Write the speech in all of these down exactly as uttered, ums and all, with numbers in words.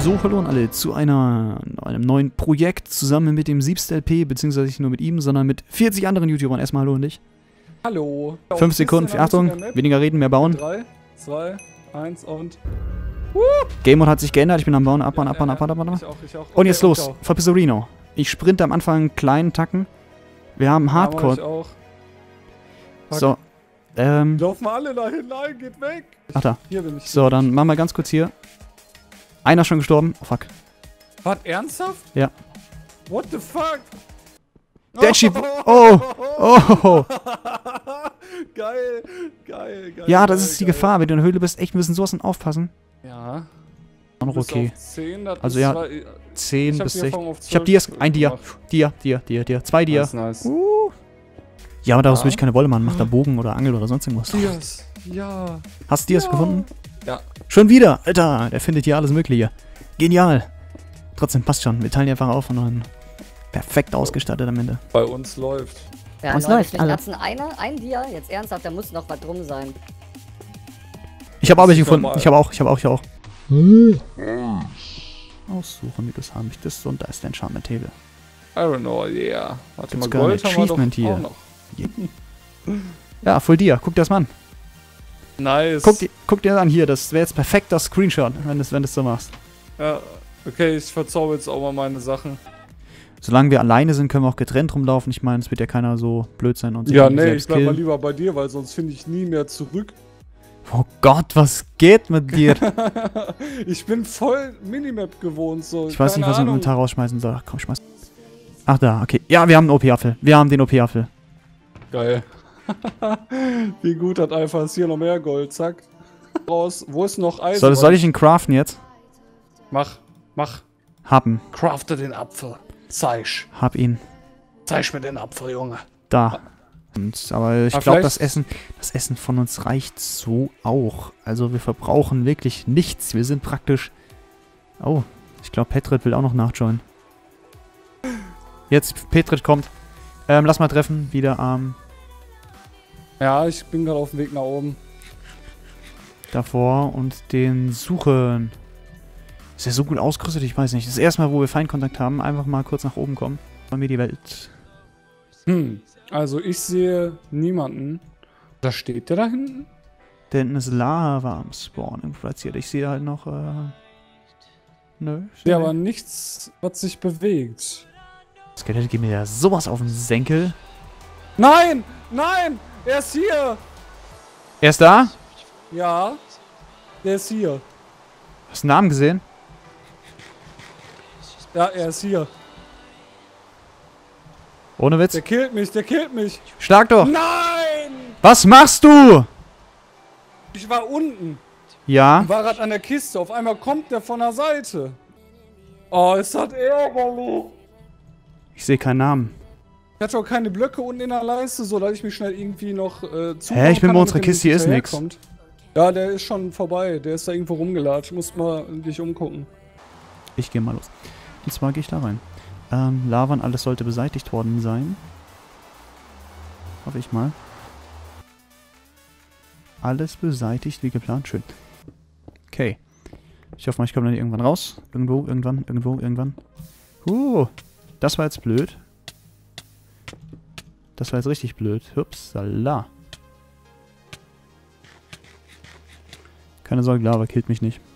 So, hallo an alle zu einer, einem neuen Projekt zusammen mit dem Siebst L P, beziehungsweise nicht nur mit ihm, sondern mit vierzig anderen YouTubern. Erstmal hallo an dich. Hallo. Fünf Sekunden, Achtung, weniger reden, mehr bauen. drei, zwei, eins und... Game Mode hat sich geändert, ich bin am Bauen, abbauen, abbauen, abbauen, abbauen. Ich auch, ich auch. Und jetzt Okay, los, ciao. verpisse Reno. Ich sprinte am Anfang einen kleinen Tacken. Wir haben Ja, mach Hardcore. ich auch. So, ähm, Laufen alle dahin, nein, geht weg. ach da. Hier bin ich. So, dann machen wir ganz kurz hier. Einer schon gestorben. Oh, fuck. Was, ernsthaft? Ja. What the fuck? Dead Sheep. Oh, oh. Geil, geil, geil. Ja, das geil, ist die geil. Gefahr. Wenn du in der Höhle bist, echt, wir müssen sowas aufpassen. Ja. Auch noch Du bist okay. auf zehn, das Also ist ja, zwar- zehn ich hab bis die sechzehn. Erfahrung auf Ich hab zwölf Dias. Ein Dia. gemacht. Dia, Dia, Dia, Dia. Zwei Dia. Nice, nice. Uh. Ja, aber daraus Ja. will ich keine Wolle machen. Mach da Bogen oder Angel oder sonst irgendwas. Dias, ja. Hast du Dias Ja. gefunden? Ja. Schon wieder. Alter, der findet hier alles Mögliche. Genial. Trotzdem passt schon. Wir teilen die einfach auf und dann perfekt ausgestattet am Ende. Bei uns läuft. Ja, Was Leute, läuft, vielleicht alle? hat's eine, ein Dia, jetzt ernsthaft, da muss noch was drum sein. Ich habe auch welche ist gefunden. normal. Ich habe auch, ich habe auch, ich habe auch. Aussuchen, wie das haben ich das und da ist der Enchantment Table. I don't know, yeah. Warte Gibt's mal, gar ein Gold haben wir doch Achievement hier? auch noch. Ja, voll Dia. Guck dir das mal an. Nice. Guck, dir- guck dir das an hier. Das wäre jetzt perfekter Screenshot, wenn du es wenn du's so machst. Ja, okay, ich verzauber jetzt auch mal meine Sachen. Solange wir alleine sind, können wir auch getrennt rumlaufen. Ich meine, es wird ja keiner so blöd sein und sich Ja, irgendwie nee, selbst ich bleib mal killen. lieber bei dir, weil sonst finde ich nie mehr zurück. Oh Gott, was geht mit dir? Ich bin voll Minimap gewohnt, so. Ich weiß nicht, keine was ich im Ahnung. Inventar rausschmeißen soll. Ach, komm, schmeiß. Ach, da, okay. Ja, wir haben einen O P-Apfel. Wir haben den O P-Apfel. Geil. Wie gut hat einfach ist hier noch mehr Gold, zack. Raus. Wo ist noch Eisen? Soll, soll ich ihn craften jetzt? Mach, mach. Haben. Crafte den Apfel. Zeig. Hab ihn. Zeig mir den Apfel, Junge. Da. Und, aber ich Ah, glaube, vielleicht- das Essen, das Essen von uns reicht so auch. Also wir verbrauchen wirklich nichts. Wir sind praktisch... Oh, ich glaube, Petrit will auch noch nachjoinen. Jetzt, Petrit kommt. Ähm, lass mal treffen. Wieder am... Ja, ich bin gerade auf dem Weg nach oben. davor und den suchen. Ist ja so gut ausgerüstet, ich weiß nicht. Das erste Mal, wo wir Feindkontakt haben, einfach mal kurz nach oben kommen. Bei mir die Welt. Hm. Also ich sehe niemanden. Da steht der da hinten? Da hinten ist Lava am Spawn irgendwo platziert. Ich sehe halt noch, äh... Nö. Ja, aber nichts, was sich bewegt. Skelett geht mir ja sowas auf den Senkel. Nein! Nein! Er ist hier! Er ist da? Ja. Der ist hier. Hast du einen Namen gesehen? Ja, er ist hier. Ohne Witz. Der killt mich, der killt mich. Schlag doch! Nein! Was machst du? Ich war unten. Ja. War gerade an der Kiste. Auf einmal kommt der von der Seite. Oh, ist das ärgerlich. Ich sehe keinen Namen. Ich hatte auch keine Blöcke unten in der Leiste, so dass ich mich schnell irgendwie noch äh, zu. Hä, ich bin bei unserer Kiste, hier ist nix. Ja, der ist schon vorbei. Der ist da irgendwo rumgelatscht. Muss mal dich umgucken. Ich gehe mal los. Und zwar gehe ich da rein. Ähm, Lava und alles sollte beseitigt worden sein. Hoffe ich mal. Alles beseitigt wie geplant. Schön. Okay. Ich hoffe mal, ich komme dann irgendwann raus. Irgendwo, irgendwann, irgendwo, irgendwann. Uh, das war jetzt blöd. Das war jetzt richtig blöd. Hupsala. Keine Sorge, Lava killt mich nicht.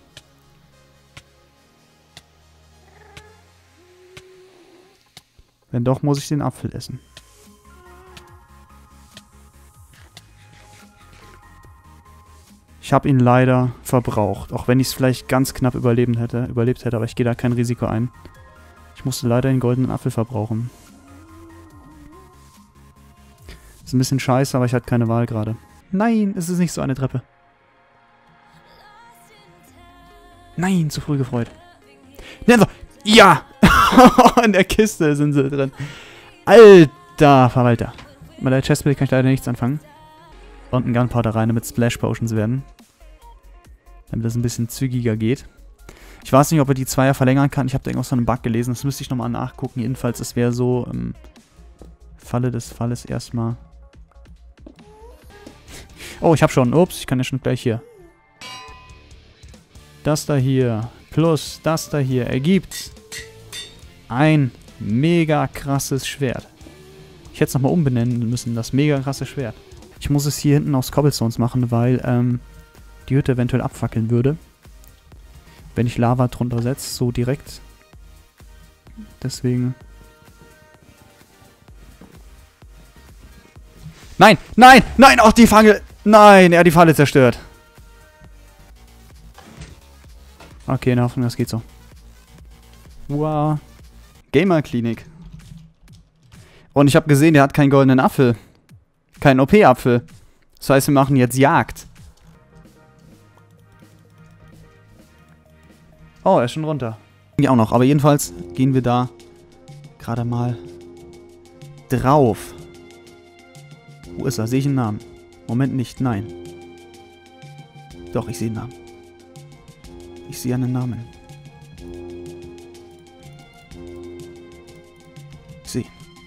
Wenn doch, muss ich den Apfel essen. Ich habe ihn leider verbraucht. Auch wenn ich es vielleicht ganz knapp überleben hätte, überlebt hätte, aber ich gehe da kein Risiko ein. Ich musste leider den goldenen Apfel verbrauchen. Ist ein bisschen scheiße, aber ich hatte keine Wahl gerade. Nein, es ist nicht so eine Treppe. Nein, zu früh gefreut. Never. Ja! In der Kiste sind sie drin. Alter Verwalter. Mit der Chestplate kann ich leider nichts anfangen. Und ein Gunpowder rein, damit Splash Potions werden. Damit das ein bisschen zügiger geht. Ich weiß nicht, ob er die Zweier verlängern kann. Ich habe da irgendwas von einem Bug gelesen. Das müsste ich nochmal nachgucken. Jedenfalls, es wäre so im Falle des Falles erstmal. Oh, ich habe schon. Ups, ich kann ja schon gleich hier. Das da hier. plus das da hier ergibt ein mega krasses Schwert. Ich hätte es nochmal umbenennen müssen, das mega krasse Schwert. Ich muss es hier hinten aus Cobblestones machen, weil ähm, die Hütte eventuell abfackeln würde. Wenn ich Lava drunter setze, so direkt. Deswegen... Nein, nein, nein, auch die Falle. Nein, er hat die Falle zerstört. Okay, in der Hoffnung, das geht so. Wow. Gamer-Klinik. Und ich habe gesehen, der hat keinen goldenen Apfel. Keinen O P-Apfel. Das heißt, wir machen jetzt Jagd. Oh, er ist schon runter. Ja, auch noch. Aber jedenfalls gehen wir da gerade mal drauf. Wo ist er? Sehe ich einen Namen? Moment nicht, nein. Doch, ich sehe einen Namen. Ich sehe einen Namen. Ich sehe.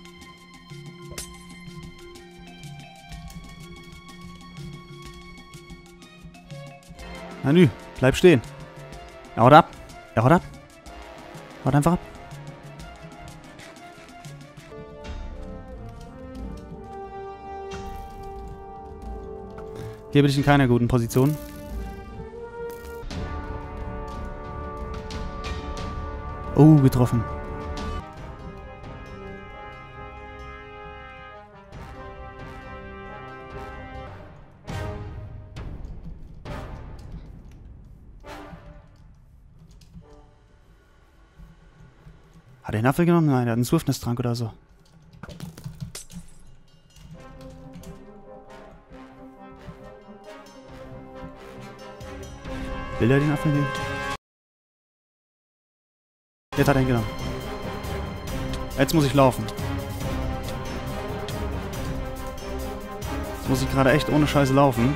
Na nü, bleib stehen. Er haut ab. Er haut ab. Haut einfach ab. Hier bin ich in keiner guten Position. Oh, getroffen. Hat er einen Apfel genommen? Nein, er hat einen Swiftness-Trank oder so. Will er den Apfel nehmen? Jetzt hat er ihn genommen. Jetzt muss ich laufen. Jetzt muss ich gerade echt ohne Scheiße laufen.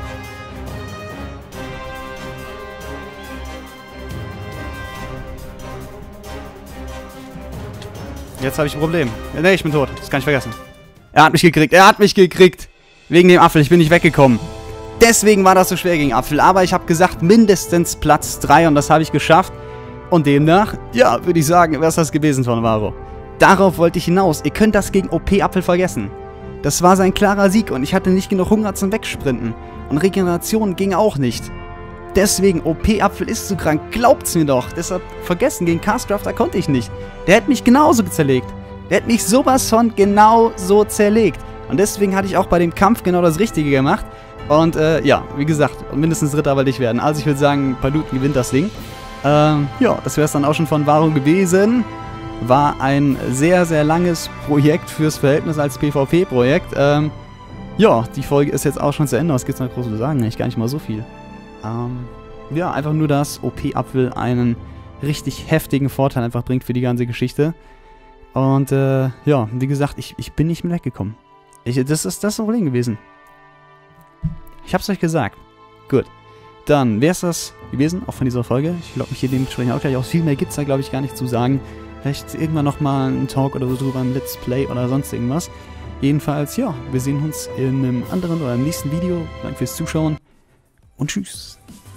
Jetzt habe ich ein Problem. Ne, ich bin tot. Das kann ich vergessen. Er hat mich gekriegt. Er hat mich gekriegt. Wegen dem Apfel. Ich bin nicht weggekommen. Deswegen war das so schwer gegen Apfel. Aber ich habe gesagt, mindestens Platz drei. Und das habe ich geschafft. Und demnach, ja, würde ich sagen, wäre es das gewesen von Varo. Darauf wollte ich hinaus. Ihr könnt das gegen O P-Apfel vergessen. Das war sein klarer Sieg. Und ich hatte nicht genug Hunger zum Wegsprinten. Und Regeneration ging auch nicht. Deswegen, O P-Apfel ist zu krank. Glaubt's mir doch. Deshalb vergessen, gegen Castrafter konnte ich nicht. Der hätte mich genauso zerlegt. Der hätte mich sowas von genau so zerlegt. Und deswegen hatte ich auch bei dem Kampf genau das Richtige gemacht. Und äh, ja, wie gesagt, mindestens Dritter wollte ich werden. Also ich würde sagen, Paluten gewinnt das Ding. Ähm, ja, das wäre es dann auch schon von Varo gewesen. War ein sehr, sehr langes Projekt fürs Verhältnis als PvP-Projekt. Ähm, ja, die Folge ist jetzt auch schon zu Ende. Was gibt's noch groß zu sagen? Eigentlich gar nicht mal so viel. Ähm, ja, einfach nur, dass O P-Apfel einen richtig heftigen Vorteil einfach bringt für die ganze Geschichte. Und äh, ja, wie gesagt, ich, ich bin nicht mehr weggekommen. Ich, das ist das Problem gewesen. Ich hab's euch gesagt. Gut. Dann wäre es das gewesen, auch von dieser Folge. Ich glaube, mich hier dementsprechend auch gleich aus. Viel mehr gibt es da, glaube ich, gar nicht zu sagen. Vielleicht irgendwann nochmal ein Talk oder so drüber, ein Let's Play oder sonst irgendwas. Jedenfalls, ja, wir sehen uns in einem anderen oder im nächsten Video. Danke fürs Zuschauen und tschüss.